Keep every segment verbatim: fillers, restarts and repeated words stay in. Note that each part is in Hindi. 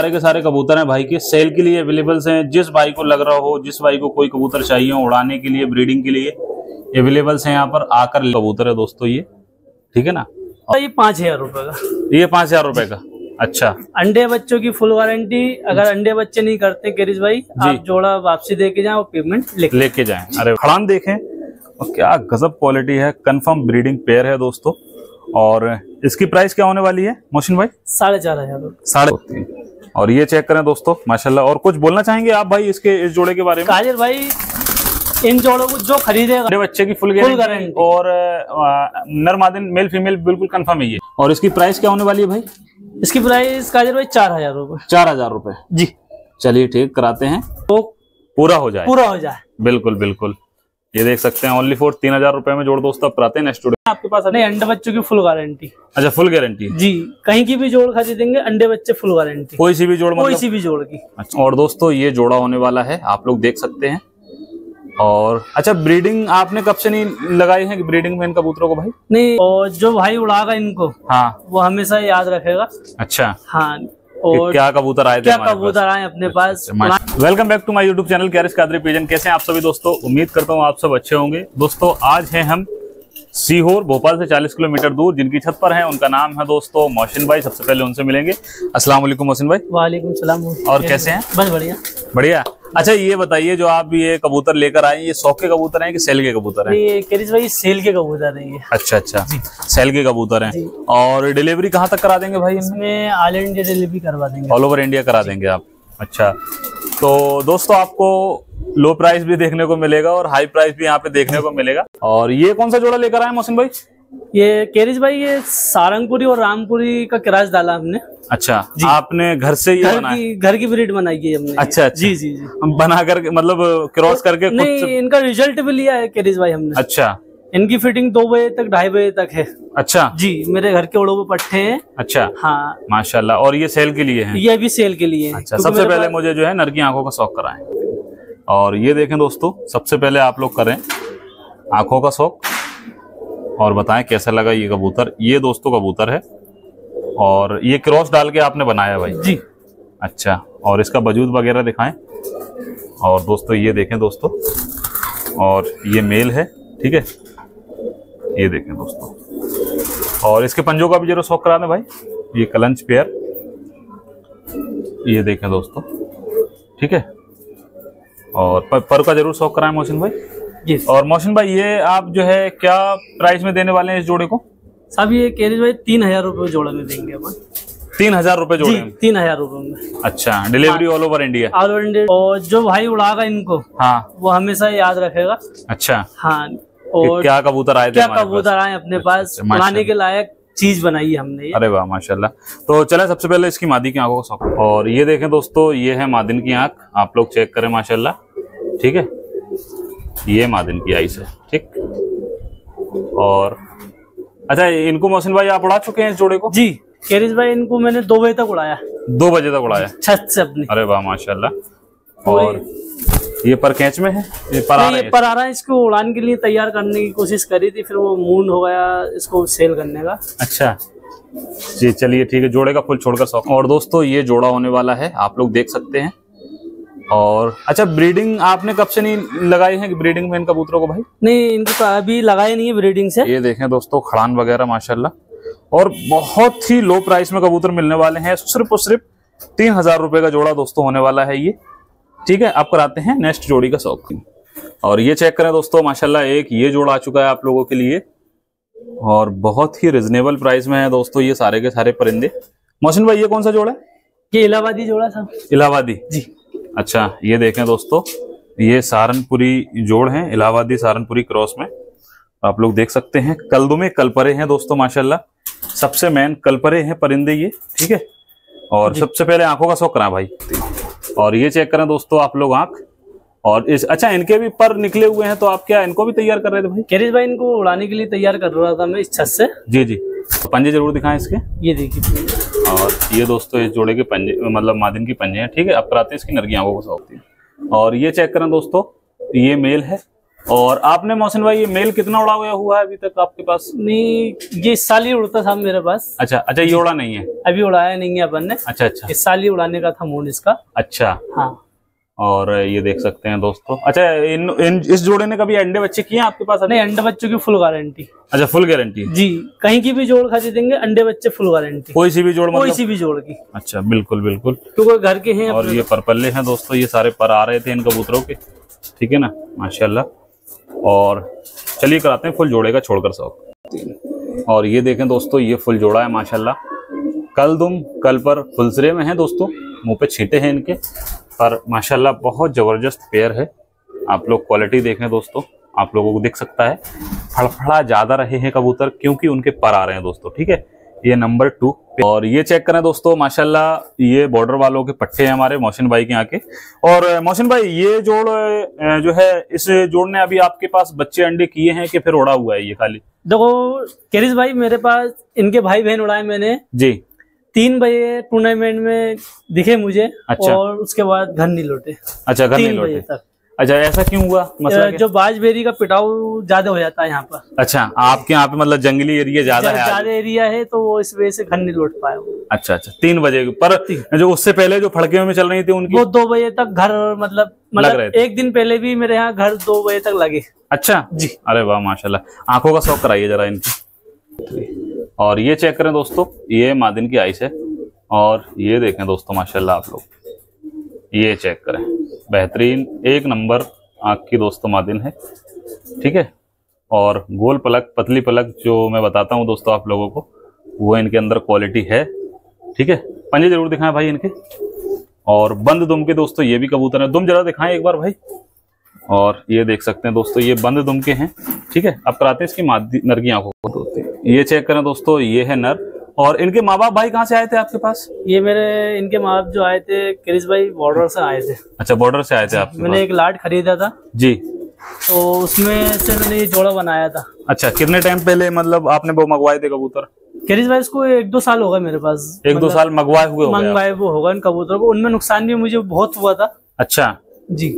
सारे के सारे कबूतर हैं भाई के सेल के लिए अवेलेबल हैं। जिस भाई को लग रहा हो, जिस भाई को कोई कबूतर चाहिए हो उड़ाने के लिए, ब्रीडिंग के लिए अवेलेबल हैं यहाँ पर आकर। कबूतर है दोस्तों ये, ठीक है ना। और ये पाँच हजार रुपए का, ये पाँच हजार रुपए का। अच्छा, अंडे बच्चों की फुल वारंटी। अगर अंडे बच्चे नहीं करते केरिस भाई, आप जोड़ा वापसी दे के जाए और पेमेंट लेके लेके जाएं। अरे खड़ान देखें और क्या गजब क्वालिटी है, कंफर्म ब्रीडिंग पेयर है दोस्तों। और इसकी प्राइस क्या होने वाली है मोहसिन भाई? साढ़े चार हजार साढ़े। और ये चेक करें दोस्तों माशाल्लाह। और कुछ बोलना चाहेंगे आप भाई इसके इस जोड़े के बारे में? काजिर भाई, इन जोड़ों को जो खरीदेगा बच्चे की फुल गारंटी और नर मादिन मेल फीमेल बिल्कुल कंफर्म है ये। और इसकी प्राइस क्या होने वाली है भाई? इसकी प्राइस काजिर भाई चार हजार रूपए। चार हजार रूपए जी। चलिए ठीक, कराते हैं तो पूरा हो जाए, पूरा हो जाए। बिल्कुल बिल्कुल। ये देख सकते हैं ओनली फॉर तीन हजार रुपए में जोड़ दोस्तों आप कराते हैं। नेक्स्ट आपके पास नहीं, अंडे बच्चों की फुल गारंटी। अच्छा, फुल गारंटी जी। कहीं की भी जोड़ खरीदेंगे अंडे बच्चे फुल गारंटी, कोई सी भी जोड़, कोई सी भी जोड़ की। अच्छा, और दोस्तों ये जोड़ा होने वाला है, आप लोग देख सकते हैं। और अच्छा, ब्रीडिंग आपने कब से नहीं लगाई है कि ब्रीडिंग में इन कबूतरों को भाई? नहीं, और जो भाई उड़ागा इनको, हाँ, वो हमेशा याद रखेगा। अच्छा, हाँ। और क्या कबूतर आए थे, क्या कबूतर आए अपने पास। Welcome back to my YouTube channel कैरिस कादरी पिजन। कैसे हैं आप सभी दोस्तों? उम्मीद करता हूँ आप सब अच्छे होंगे। दोस्तों आज हैं हम सीहोर, भोपाल से चालीस किलोमीटर दूर। जिनकी छत पर है उनका नाम है दोस्तों मोहसिन भाई। सबसे पहले उनसे मिलेंगे। अस्सलाम वालेकुम मोहसिन भाई। वालेकुम सलाम। और कैसे हैं? बस बढ़िया बढ़िया। अच्छा, ये बताइए जो आप ये कबूतर लेकर आए, ये शौक के कबूतर हैं कि सेल के कबूतर हैं? ये केरिस भाई सेल के कबूतर हैं ये। अच्छा अच्छा, सेल के कबूतर हैं। और डिलीवरी कहाँ तक करा देंगे भाई? इसमें ऑल इंडिया डिलीवरी करवा देंगे, ऑल ओवर इंडिया करा देंगे आप। अच्छा, तो दोस्तों आपको लो प्राइस भी देखने को मिलेगा और हाई प्राइस भी यहाँ पे देखने को मिलेगा। और ये कौन सा जोड़ा लेकर आए मोहसिन भाई? ये केरिस भाई ये सारंगपुरी और रामपुरी का क्रॉस डाला हमने। अच्छा, आपने घर से ये घर बनाया? की घर की ब्रीड बनाई है हमने। अच्छा अच्छा, जी जी जी। बना कर मतलब क्रॉस करके खुद नहीं, इनका रिजल्ट भी लिया है केरिस भाई हमने। अच्छा, इनकी फिटिंग दो बजे तक ढाई बजे तक है। अच्छा जी, मेरे घर के ओड़ों पे पट्टे हैं। अच्छा, हाँ माशाल्लाह। और ये सेल के लिए है? ये भी सेल के लिए है। अच्छा, सबसे पहले मुझे जो है नर की आंखों का शौक कराएं। और ये देखें दोस्तों, सबसे पहले आप लोग करें आंखों का शौक और बताएं कैसा लगा ये कबूतर। ये दोस्तों कबूतर है और ये क्रॉस डाल के आपने बनाया भाई जी। अच्छा, और इसका वजूद वगैरह दिखाएं। और दोस्तों ये देखें दोस्तों, और ये मेल है, ठीक है, ये देखें दोस्तों। और इसके पंजों का भी जरूर शौक करा दें भाई। ये कलंच पेयर, ये देखें दोस्तों, ठीक है। और पर, पर का जरूर शौक कराएं मोहसिन भाई जी। और मोहसिन भाई ये आप जो है क्या प्राइस में देने वाले हैं इस जोड़े को? सब ये केरिस भाई तीन हजार रूपये जोड़े में देंगे अपन। तीन हजार रूपये जोड़े? तीन हजार रूपये में। अच्छा, delivery all over India? All over India. और जो भाई उड़ागा इनको, हाँ, वो हमेशा याद रखेगा। अच्छा, हाँ। और क्या कबूतर आए थे? क्या कबूतर आए अपने पास, उड़ाने के लायक चीज बनाई है हमने। अरे वाह माशाल्लाह। तो चले सबसे पहले इसकी मादी की आंखों का शौक। और ये देखें दोस्तों, ये है मादिन की आंख, आप लोग चेक करें माशाल्लाह, ठीक है। ये मादिन की आइस है, ठीक। और अच्छा, इनको मोहसिन भाई आप उड़ा चुके हैं इस जोड़े को? जी केरिस भाई, इनको मैंने दो बजे तक उड़ाया। दो बजे तक उड़ाया छत से अपनी। अरे वाह माशाल्लाह। और ये पर कैच में है? ये पर आ रहा है? पर आ रहा है। इसको उड़ान के लिए तैयार करने की कोशिश करी थी, फिर वो मूड हो गया इसको सेल करने का। अच्छा जी, चलिए ठीक है, जोड़े का फुल छोड़कर शौक। और दोस्तों ये जोड़ा होने वाला है, आप लोग देख सकते हैं। और अच्छा, ब्रीडिंग आपने कब से नहीं लगाई है कि ब्रीडिंग में इन कबूतरों को भाई? नहीं, इनको तो अभी लगाई नहीं है ब्रीडिंग से। ये देखें दोस्तों, खड़ान वगैरह माशाल्लाह। और बहुत ही लो प्राइस में कबूतर मिलने वाले हैं, सिर्फ और सिर्फ तीन हजार रुपए का जोड़ा दोस्तों होने वाला है ये, ठीक है। अब कराते हैं नेक्स्ट जोड़ी का शौक। और ये चेक करें दोस्तों माशाल्लाह, एक ये जोड़ा आ चुका है आप लोगों के लिए और बहुत ही रिजनेबल प्राइस में है दोस्तों ये सारे के सारे परिंदे। मोहसिन भाई ये कौन सा जोड़ा है? ये इलाहाबादी जोड़ा था। इलाहाबादी जी। अच्छा, ये देखें दोस्तों, ये सहारनपुरी जोड़ है, इलाहाबादी सहारनपुरी क्रॉस में। आप लोग देख सकते हैं, कल्दू में कलपरे हैं दोस्तों माशाल्लाह। सबसे मेन कलपरे हैं परिंदे ये, ठीक है। और सबसे पहले आंखों का शौक करा भाई। और ये चेक करें दोस्तों आप लोग आंख। और इस अच्छा, इनके भी पर निकले हुए हैं, तो आप क्या इनको भी तैयार कर रहे थे भाई? केरिस भाई इनको उड़ाने के लिए तैयार कर रहा था मैं इस छत से। जी जी। पंजे जरूर दिखाएं इसके। ये देखिए। और ये दोस्तों इस जोड़े के पंजे, मतलब मादिन की पंजे हैं, ठीक है। अब कराते हैं इसकी नर की आंखों को शौक। और ये चेक करें दोस्तों, ये मेल है और आपने मोहसिन भाई ये मेल कितना उड़ा हुआ हुआ है अभी तक आपके पास? नहीं, ये इस साल ही उड़ता था मेरे पास। अच्छा अच्छा, ये उड़ा नहीं है अभी, उड़ाया नहीं है अपन ने। अच्छा अच्छा, इस साल ही उड़ाने का था मूड इसका। अच्छा हाँ। और ये देख सकते हैं दोस्तों। अच्छा, इन, इन इस जोड़े ने कभी अंडे बच्चे किए हैं आपके पास? नहीं, अंडे बच्चों की फुल गारंटी। अच्छा, फुल गारंटी जी, कहीं की भी जोड़ खरीदेंगे अंडे बच्चे फुल गारंटी, कोई सी भी जोड़, मतलब कोई सी भी जोड़ की। अच्छा, बिल्कुल बिल्कुल, क्योंकि घर के हैं। और ये परपल्ले हैं दोस्तों, ये सारे पर आ रहे थे इन कबूतरों के, ठीक है ना, माशाल्लाह। और चलिए कराते हैं फुल जोड़े का छोड़कर शौक। और ये देखें दोस्तों, ये फुल जोड़ा है माशाल्लाह। कल दुम कल पर फुलसरे में है दोस्तों, मुंह पे छींटे हैं इनके, पर माशाल्लाह बहुत जबरदस्त पेयर है। आप लोग क्वालिटी देखें दोस्तों, आप लोगों को दिख सकता है फड़फड़ा ज्यादा रहे हैं कबूतर क्योंकि उनके पर आ रहे हैं दोस्तों, ठीक है। ये नंबर टू। और ये चेक करें दोस्तों, माशाल्लाह ये बॉर्डर वालों के पट्टे हैं हमारे मोहसिन भाई के यहाँ के। और मोहसिन भाई, ये जोड़ जो है, इस जोड़ ने अभी आपके पास बच्चे अंडे किए हैं कि फिर उड़ा हुआ है ये खाली? देखो केरिस भाई, मेरे पास इनके भाई बहन उड़ाए मैंने जी। तीन बजे टूर्नामेंट में दिखे मुझे। अच्छा। और उसके बाद घर नहीं लौटे। अच्छा, घर नहीं लौटे तक। अच्छा, ऐसा क्यों हुआ मसला? जो बाजबेरी का पिटाऊ ज्यादा हो जाता है यहाँ पर। अच्छा, आपके यहाँ पे मतलब जंगली एरिया ज्यादा है? ज्यादा एरिया है तो वो इस वजह से घर नहीं लौट पाया। अच्छा अच्छा, तीन बजे पर जो उससे पहले जो फड़के में चल रही थी उनकी, वो दो बजे तक घर मतलब मतलब एक दिन पहले भी मेरे यहाँ घर दो बजे तक लगे। अच्छा जी। अरे वाह माशाल्लाह, आंखों का शौक कराइए जरा इनकी। और ये चेक करें दोस्तों, ये मादिन की आइस है। और ये देखें दोस्तों माशाल्लाह आप लोग, ये चेक करें, बेहतरीन एक नंबर आँख की दोस्तों मादिन है, ठीक है। और गोल पलक, पतली पलक जो मैं बताता हूँ दोस्तों आप लोगों को, वो इनके अंदर क्वालिटी है, ठीक है। पंजे जरूर दिखाएं भाई इनके। और बंद दुम के दोस्तों ये भी कबूतर है, दुम जरा दिखाएं एक बार भाई। और ये देख सकते हैं दोस्तों, ये बंद दुम के हैं, ठीक है। अब कराते हैं इसकी मादी नर की आंखों को दोस्तों। ये चेक करें दोस्तों, ये है नर। और इनके माँ बाप भाई कहाँ से आए थे आपके पास? ये मेरे इनके माँ बाप जो आए थे केरिस भाई, बॉर्डर से आए थे। अच्छा, बॉर्डर से आए थे आप? मैंने एक लाट खरीदा था जी, तो उसमें से मैंने ये जोड़ा बनाया था। अच्छा, कितने टाइम पहले मतलब आपने वो मंगवाए थे कबूतर? केरिस भाई, इसको एक दो साल होगा मेरे पास। एक मतलब दो साल मंगवाए हुए हो मंगवाए वो होगा इन कबूतरों को। उनमें नुकसान भी मुझे बहुत हुआ था। अच्छा जी,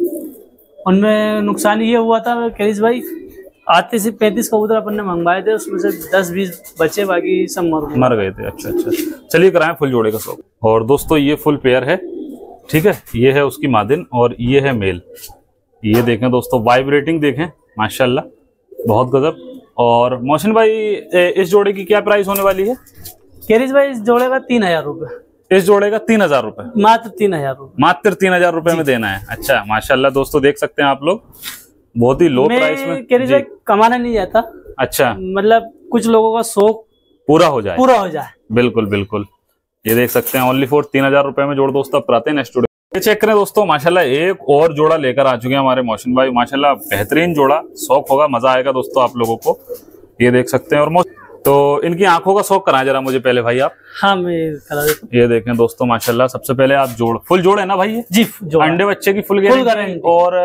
उनमें नुकसान ये हुआ था केरिस भाई, आते से पैंतीस कबूतर अपन ने मंगवाए थे, उसमें से दस बीस बचे, बाकी सब मर गए मर गए थे। अच्छा अच्छा, चलिए कराएं फुल जोड़े का शौक। और दोस्तों ये फुल पेयर है, ठीक है। ये है उसकी मादिन और ये है मेल। ये देखें दोस्तों, वाइब्रेटिंग देखें माशाल्लाह, बहुत गजब। और मोहसिन भाई, इस जोड़े की क्या प्राइस होने वाली है? केरिस भाई, इस जोड़े का तीन हजार रुपए। इस जोड़े का तीन हजार रुपए? मात्र तीन हजार रुपए मात्र तीन हजार रुपए में देना है। अच्छा माशाल्लाह दोस्तों, देख सकते हैं आप लोग, बहुत ही लो प्राइस में। केरिस भाई कमाना नहीं जाता। अच्छा, मतलब कुछ लोगों का शौक पूरा हो जाए, पूरा हो जाए। बिल्कुल बिल्कुल। ये देख सकते हैं ओनली फॉर तीन हजार रुपए में जोड़ दोस्तों प्राते हैं नेक्स्ट। ये चेक करें दोस्तों, माशाल्लाह एक और जोड़ा लेकर आ चुके हैं हमारे मोहसिन भाई, माशाल्लाह बेहतरीन जोड़ा, शौक होगा, मजा आएगा दोस्तों आप लोगों को। ये देख सकते हैं। और तो इनकी आंखों का शौक कराएं जरा मुझे पहले भाई आप। हाँ, मैं करा देता हूं। ये देखें दोस्तों माशाल्लाह, सबसे पहले आप जोड़, फुल जोड़ है ना भाई ये? जी, अंडे बच्चे की फुल गारंटी। और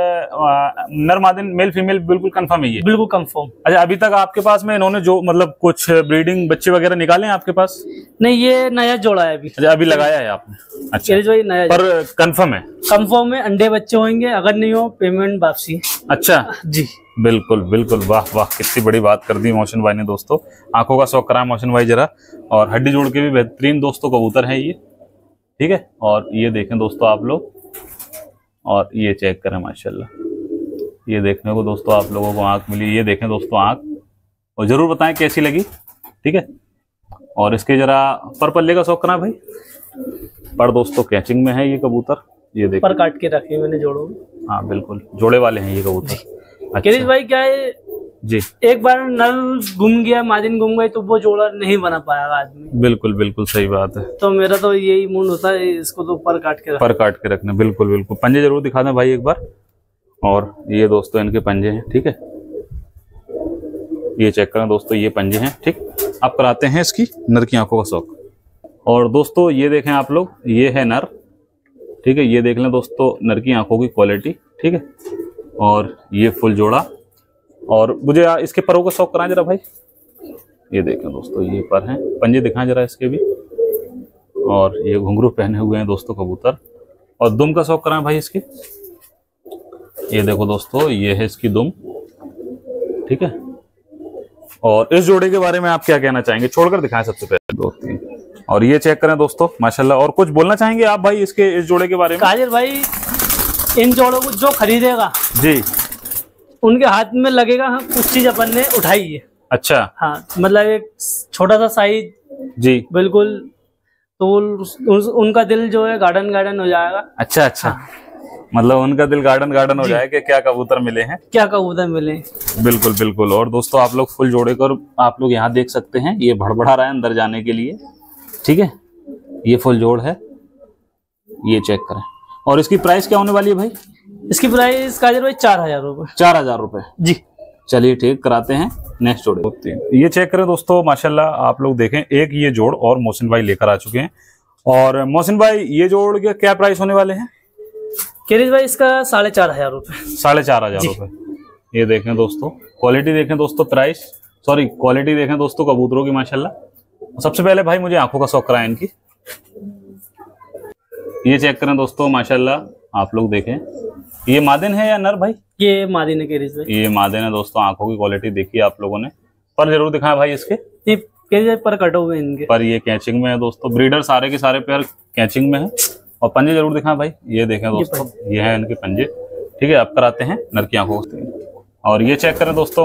नर मादिन मेल फीमेल बिल्कुल कंफर्म है ये? बिल्कुल कंफर्म। अच्छा, अभी तक आपके पास में इन्होंने जो मतलब कुछ ब्रीडिंग बच्चे वगैरह निकाले हैं आपके पास? नहीं, ये नया जोड़ा है अभी। अच्छा, अभी लगाया है आपने? अच्छा भाई, नया पर कंफर्म है? कंफर्म में अंडे बच्चे होंगे, अगर नहीं हो पेमेंट वापसी। अच्छा जी, बिल्कुल बिल्कुल, वाह वाह, कितनी बड़ी बात कर दी मोहसिन भाई ने दोस्तों। आंखों का शौक कराया मोहसिन भाई जरा। और हड्डी जोड़ के भी बेहतरीन दोस्तों कबूतर हैं ये, ठीक है। और ये देखें दोस्तों आप लोग, और ये चेक करें माशाल्लाह, ये देखने को दोस्तों आप लोगों को आंख मिली। ये देखें दोस्तों आंख, और जरूर बताएं कैसी लगी, ठीक है। और इसके जरा पर पल्ले का शौक कराएं भाई। पर दोस्तों कैचिंग में है ये कबूतर, ये देखिए, पर काट के रखे मैंने जोड़ों। हाँ बिल्कुल, जोड़े वाले हैं ये कबूतर। अच्छा। केरिस भाई क्या है जी, एक बार नल गुम गया, मादिन गुम गई, तो वो जोड़ा नहीं बना पाया आदमी। बिल्कुल बिल्कुल सही बात है। तो मेरा तो यही मूड होता है, इसको तो पर काट के पर काट के रखना। बिल्कुल बिल्कुल, पंजे जरूर दिखा दें भाई एक बार। और ये दोस्तों इनके पंजे हैं, ठीक है। ये चेक करें दोस्तों, ये पंजे हैं, ठीक। अब कराते हैं इसकी नर की आंखों का शौक। और दोस्तों ये देखें आप लोग, ये है नर, ठीक है। ये देख लें दोस्तों नर की आंखों की क्वालिटी, ठीक है। और ये फुल जोड़ा। और मुझे इसके परों का शौक कराएं जरा भाई। ये देखें दोस्तों, ये पर हैं, पंजे दिखाएं जरा इसके भी। और ये घुंघरू पहने हुए हैं दोस्तों कबूतर। और दुम का शौक कराएं भाई इसकी। ये देखो दोस्तों, ये है इसकी दुम, ठीक है। और इस जोड़े के बारे में आप क्या कहना चाहेंगे, छोड़कर दिखाएं सबसे पहले। दो तीन, और ये चेक करें दोस्तों माशाल्लाह। और कुछ बोलना चाहेंगे आप भाई इसके इस जोड़े के बारे में? कादिर भाई, इन जोड़ों को जो खरीदेगा जी, उनके हाथ में लगेगा हाँ, कुछ चीज अपन ने उठाई है। अच्छा, हाँ, मतलब एक छोटा सा साइज जी, बिल्कुल, तो उस, उस, उनका दिल जो है गार्डन गार्डन हो जाएगा। अच्छा अच्छा, हाँ। मतलब उनका दिल गार्डन गार्डन हो जाए कि क्या कबूतर मिले हैं, क्या कबूतर मिले। बिल्कुल बिल्कुल। और दोस्तों आप लोग फुल जोड़े कर आप लोग यहाँ देख सकते हैं, ये भड़बड़ा रहा है अंदर जाने के लिए, ठीक है। ये फुल जोड़ है, ये चेक करें। और इसकी प्राइस क्या होने वाली है भाई? इसकी प्राइस काजर भाई चार हजार रुपए। चार हजार रुपए जी। चलिए ठीक, कराते हैं नेक्स्ट जोड़े। ये चेक करें दोस्तों माशाल्लाह, आप लोग देखें एक ये जोड़ और मोहसिन भाई लेकर आ चुके हैं। और मोहसिन भाई ये जोड़ के क्या प्राइस होने वाले हैं? केरिस भाई इसका साढ़े चार हजार रुपए। साढ़े चार हजार रुपए। ये देखें दोस्तों, क्वालिटी देखें दोस्तों, प्राइस सॉरी क्वालिटी देखें दोस्तों कबूतरों की माशाल्लाह। सबसे पहले भाई मुझे आंखों का शौक कराएं इनकी। ये चेक करें दोस्तों माशाल्लाह, आप लोग देखें, ये मादिन है या नर भाई? ये मादिन है केरिस भाई। ये मादिन है दोस्तों। आंखों की क्वालिटी देखिए आप लोगों ने, पर जरूर दिखाएं भाई इसके। ये केरिस भाई पर कटे हुए इनके, पर ये कैचिंग में है दोस्तों। ब्रीडर सारे के सारे पेयर कैचिंग में है। और पंजे जरूर दिखाएं भाई। ये देखें दोस्तों, ये है इनके पंजे, ठीक है। अब कराते हैं नर की आंखों को। और ये चेक करें दोस्तों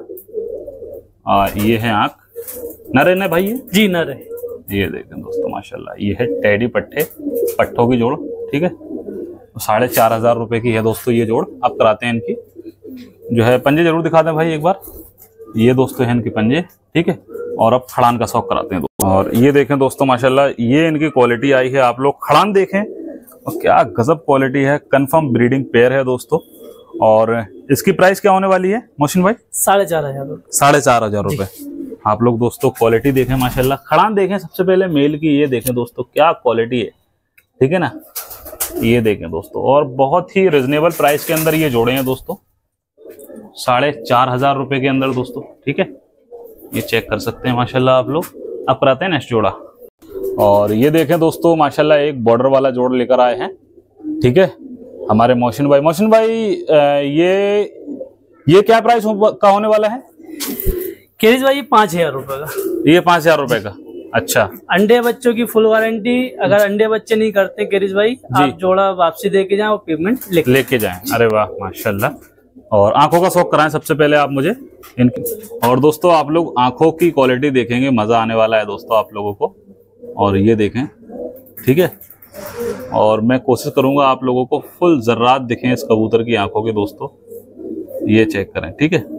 माशाल्लाह, ये है आंख, नर है ना भाई? ये जी नर है। ये देखें दोस्तों माशाल्लाह, ये है टेडी पट्टे, पट्टों की जोड़, ठीक है। साढ़े चार हजार रुपए की है दोस्तों ये जोड़। अब कराते हैं इनकी जो है पंजे, जरूर दिखा दें भाई एक बार। ये दोस्तों है इनके पंजे, ठीक है। और अब खड़ान का शौक कराते हैं दोस्तों। और ये देखें दोस्तों माशाल्लाह, ये इनकी क्वालिटी आई है, आप लोग खड़ान देखें और क्या गजब क्वालिटी है। कंफर्म ब्रीडिंग पेयर है दोस्तों। और इसकी प्राइस क्या होने वाली है मोहसिन भाई? साढ़े चार हजार साढ़े चार हजार रुपए। आप लोग दोस्तों क्वालिटी देखें माशाल्लाह, खड़ान देखें सबसे पहले मेल की। ये देखें दोस्तों क्या क्वालिटी है, ठीक है ना। ये देखें दोस्तों, और बहुत ही रिजनेबल प्राइस के अंदर ये जोड़े हैं दोस्तों, साढ़े चार हजार रुपए के अंदर दोस्तों, ठीक है। ये चेक कर सकते हैं माशाल्लाह आप लोग। अब कराते हैं नेक्स्ट जोड़ा। और ये देखें दोस्तों माशाल्लाह, एक बॉर्डर वाला जोड़ लेकर आए हैं, ठीक है, हमारे मोहसिन भाई। मोहसिन भाई ये ये क्या प्राइस का होने वाला है? केरिस भाई ये पाँच हजार रुपए का। ये पाँच हजार रुपए का, अच्छा। अंडे बच्चों की फुल वारंटी। अगर अंडे बच्चे नहीं करते केरिस भाई, आप जोड़ा वापसी दे के जाए और पेमेंट लेके लेके जाएं। अरे वाह माशाल्लाह। और आंखों का शौक कराएं सबसे पहले आप मुझे इनकी। और दोस्तों आप लोग आंखों की क्वालिटी देखेंगे, मजा आने वाला है दोस्तों आप लोगों को। और ये देखें, ठीक है। और मैं कोशिश करूंगा आप लोगों को फुल जर्रात दिखें इस कबूतर की आंखों के दोस्तों। ये चेक करें, ठीक है।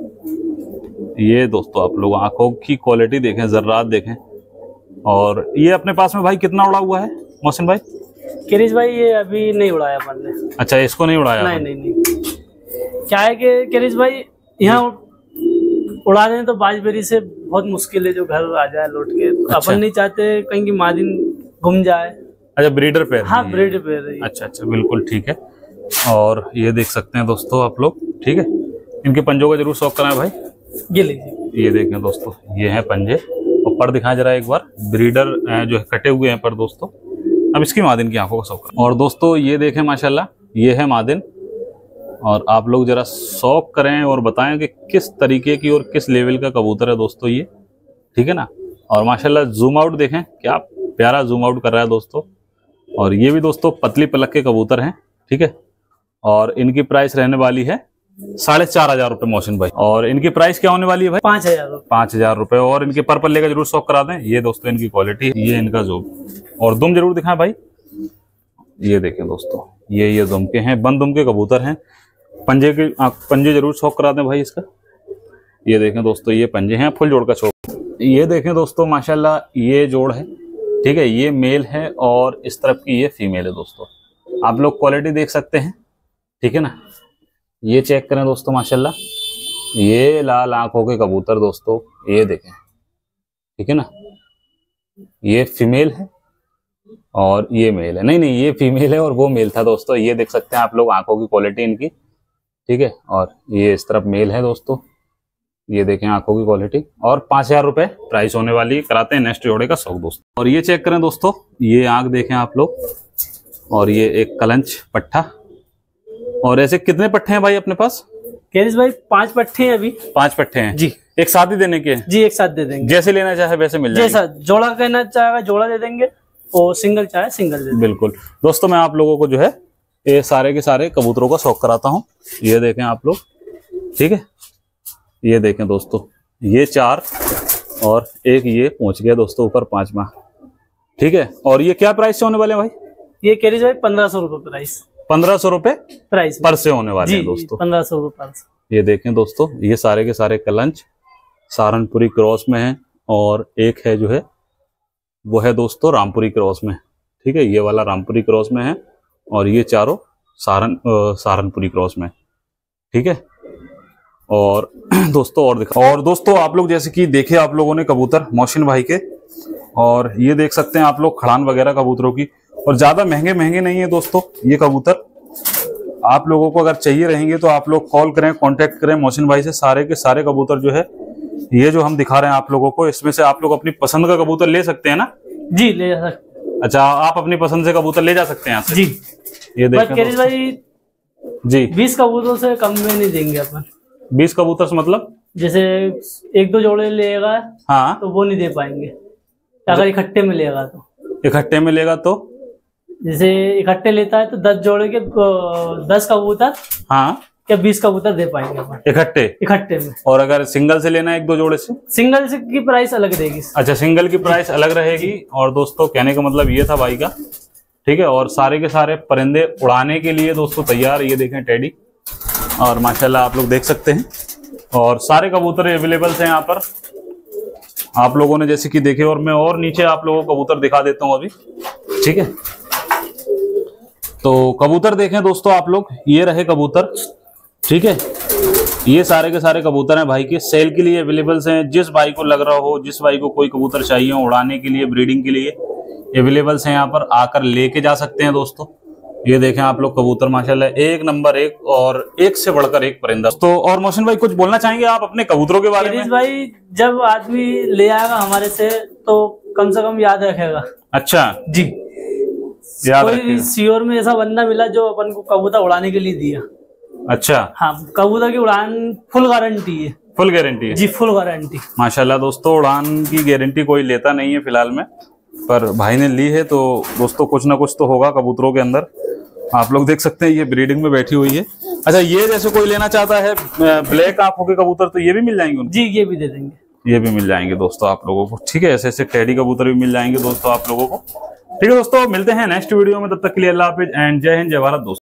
ये दोस्तों आप लोग आंखों की क्वालिटी देखें, जर्रात देखें। और ये अपने पास में भाई कितना उड़ा हुआ है मोहसिन भाई? केरिस भाई ये अभी नहीं उड़ाया अपन ने। अच्छा, इसको नहीं उड़ाया? नहीं नहीं नहीं। क्या है कि केरिस भाई यहाँ उड़ा दें तो बाजबेरी से बहुत मुश्किल है, जो घर आ जाए लौट के। तो अच्छा। अपन नहीं चाहते कहीं की मादिन घूम जाए। अच्छा, ब्रीडर पेयर? हाँ, ब्रीडर पेयर। अच्छा अच्छा, बिल्कुल ठीक है। और ये देख सकते हैं दोस्तों आप लोग, ठीक है। इनके पंजों का जरूर शौक कराएं भाई। ये लीजिए। ये देखें दोस्तों, ये हैं पंजे। और पर दिखाएं जरा एक बार, ब्रीडर जो है कटे हुए हैं पर दोस्तों। अब इसकी मादिन की आंखों का शौक। और दोस्तों ये देखें माशाल्लाह, ये है मादिन। और आप लोग जरा शौक करें और बताएं कि किस तरीके की और किस लेवल का कबूतर है दोस्तों ये, ठीक है ना। और माशाल्लाह जूम आउट देखें, क्या प्यारा जूम आउट कर रहा है दोस्तों। और ये भी दोस्तों पतली पलक के कबूतर हैं, ठीक है। और इनकी प्राइस रहने वाली है साढ़े चार हजार रुपए मोहसिन भाई। और इनकी प्राइस क्या होने वाली है भाई? पाँच हजार पाँच हजार रुपए। और इनके पर पल्ले का जरूर शौक करा दें। ये दोस्तों इनकी क्वालिटी, ये इनका जोब। और दुम जरूर दिखाएं भाई। ये देखें दोस्तों, ये ये दुम के हैं, बंद दुम के कबूतर हैं। पंजे के पंजे जरूर शौक करा दें भाई इसका। ये देखें दोस्तों, ये पंजे हैं, फुल जोड़ का शौक। ये देखें दोस्तों माशाल्लाह, ये जोड़ है, ठीक है। ये मेल है और इस तरफ की ये फीमेल है दोस्तों। आप लोग क्वालिटी देख सकते हैं, ठीक है ना। ये चेक करें दोस्तों माशाल्लाह, ये लाल आंखों के कबूतर दोस्तों, ये देखें, ठीक है ना। ये फीमेल है और ये मेल है। नहीं नहीं, ये फीमेल है और वो मेल था दोस्तों। ये देख सकते हैं आप लोग आंखों की क्वालिटी इनकी, ठीक है। और ये इस तरफ मेल है दोस्तों। ये देखें आंखों की क्वालिटी। और पाँच हजार रुपए प्राइस होने वाली। कराते हैं नेक्स्ट जोड़े का शौक दोस्तों। और ये चेक करें दोस्तों, ये आंख देखें आप लोग। और ये एक कलंच पट्टा। और ऐसे कितने पट्टे हैं भाई अपने पास? कैरिस भाई पांच पट्टे हैं अभी। पांच पट्टे हैं जी। एक साथ ही देने के? जी एक साथ दे देंगे, जैसे लेना चाहे वैसे मिल जाएगा। जैसा जोड़ा कहना चाहेगा जोड़ा दे देंगे, और सिंगल चाहे सिंगल दे देंगे। बिल्कुल दोस्तों, मैं आप लोगों को जो है ये सारे के सारे कबूतरों का शौक कराता हूँ। ये देखें आप लोग, ठीक है, ये देखें दोस्तों, ये चार और एक ये पहुंच गया दोस्तों ऊपर पांचवा, ठीक है। और ये क्या प्राइस से होने वाले हैं भाई? ये कैरिस भाई पंद्रह सौ रुपए प्राइस। पंद्रह सौ रुपए प्राइस पर से होने वाले हैं दोस्तों, पंद्रह सौ रुपए। ये देखें दोस्तों, ये सारे के सारे कलंच सहारनपुरी क्रॉस में हैं, और एक है जो है वो है दोस्तों रामपुरी क्रॉस में, ठीक है। ये वाला रामपुरी क्रॉस में है, और ये चारों सहारन सहारनपुरी क्रॉस में, ठीक है। और दोस्तों और दिखा, और दोस्तों आप लोग जैसे कि देखे आप लोगों ने कबूतर मोहसिन भाई के, और ये देख सकते हैं आप लोग खड़ान वगैरह कबूतरों की, और ज्यादा महंगे महंगे नहीं है दोस्तों ये कबूतर। आप लोगों को अगर चाहिए रहेंगे तो आप लोग कॉल करें, कांटेक्ट करें मोहसिन भाई से। सारे के सारे कबूतर जो है ये जो हम दिखा रहे हैं आप लोगों को, इसमें से आप लोग अपनी पसंद का कबूतर ले सकते हैं ना? जी ले जा सकते। अच्छा, आप अपनी पसंद से कबूतर ले जा सकते हैं यहाँ से? जी। ये देखें कैरिस भाई जी, बीस कबूतरों से कम में नहीं देंगे अपन। बीस कबूतर से मतलब जैसे एक दो जोड़े लेगा हाँ तो वो नहीं दे पाएंगे, अगर इकट्ठे में लेगा तो। इकट्ठे में लेगा तो जैसे इकट्ठे लेता है तो दस जोड़े के दस कबूतर हाँ क्या बीस कबूतर दे पाएंगे अपन इकट्ठे इकट्ठे में। और अगर सिंगल से लेना है एक दो जोड़े से? सिंगल से की प्राइस अलग रहेगी। अच्छा, सिंगल की प्राइस अलग रहेगी। और दोस्तों कहने का मतलब ये था भाई का, ठीक है। और सारे के सारे परिंदे उड़ाने के लिए दोस्तों तैयार। ये देखें टेडी, और माशाल्लाह आप लोग देख सकते हैं, और सारे कबूतर अवेलेबल हैं यहाँ पर आप लोगों ने जैसे कि देखे। और मैं और नीचे आप लोगों को कबूतर दिखा देता हूँ अभी, ठीक है। तो कबूतर देखें दोस्तों आप लोग, ये रहे कबूतर, ठीक है। ये सारे के सारे कबूतर हैं भाई के, सेल के लिए अवेलेबल हैं। जिस भाई को लग रहा हो, जिस भाई को कोई कबूतर चाहिए हो उड़ाने के लिए, ब्रीडिंग के लिए, अवेलेबल हैं यहाँ पर, आकर लेके जा सकते हैं दोस्तों। ये देखें आप लोग कबूतर माशाल्लाह एक नंबर एक, और एक से बढ़कर एक परिंदा। तो और मोहसिन भाई कुछ बोलना चाहेंगे आप अपने कबूतरों के बारे में? भाई जब आदमी ले आएगा हमारे से तो कम से कम याद रखेगा। अच्छा जी, याद कोई सीओर में ऐसा बंदा मिला जो अपन को कबूतर उड़ाने के लिए दिया। अच्छा हाँ, कबूतर की उड़ान फुल गारंटी है। फुल गारंटी है? जी फुल गारंटी। माशाल्लाह दोस्तों, उड़ान की गारंटी कोई लेता नहीं है फिलहाल में, पर भाई ने ली है, तो दोस्तों कुछ ना कुछ तो होगा कबूतरों के अंदर। आप लोग देख सकते हैं ये ब्रीडिंग में बैठी हुई है। अच्छा, ये जैसे कोई लेना चाहता है ब्लैक आंखों के कबूतर, तो ये भी मिल जाएंगे उनको? जी ये भी दे देंगे। ये भी मिल जाएंगे दोस्तों आप लोगों को, ठीक है। ऐसे ऐसे टेडी कबूतर भी मिल जाएंगे दोस्तों आप लोगों को, ठीक है। दोस्तों मिलते हैं नेक्स्ट वीडियो में, तब तक के लिए अल्लाह हाफिज एंड जय हिंद, जय भारत दोस्तों।